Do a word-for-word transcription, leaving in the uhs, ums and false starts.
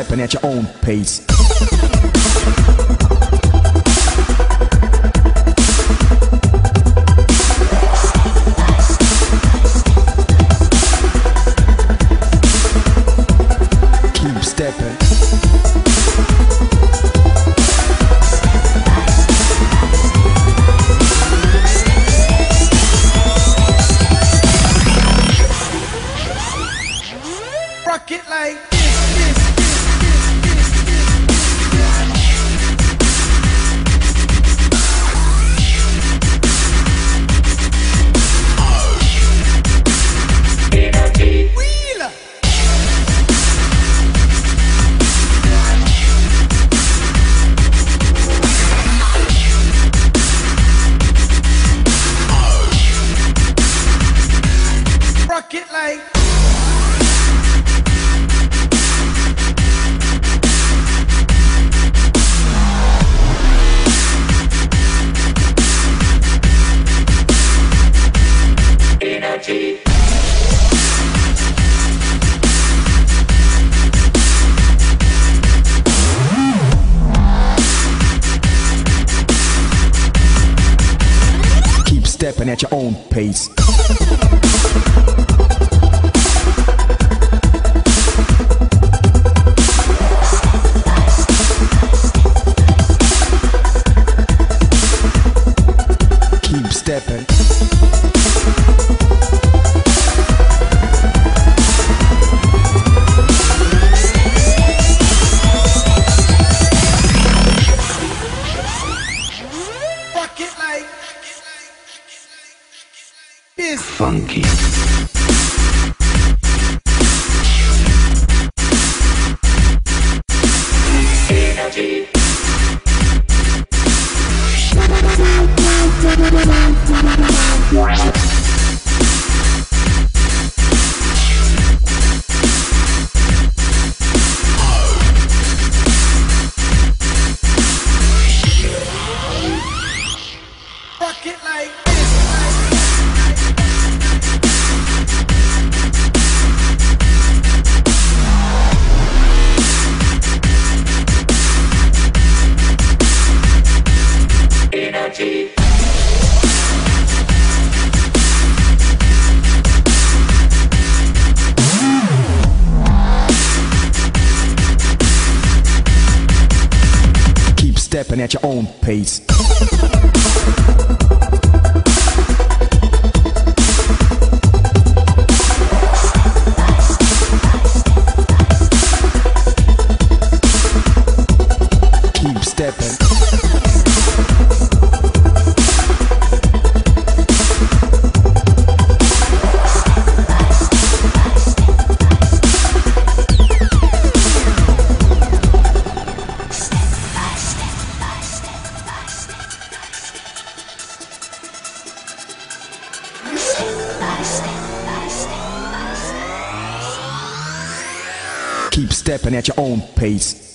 stepping at your own pace. Keep stepping. Rock it like rock it like energy. Keep stepping at your own pace. Keep stepping. Rock it like this. Funky. Energy. Rock it like energy. Keep stepping at your own pace. Keep stepping. Keep stepping at your own pace.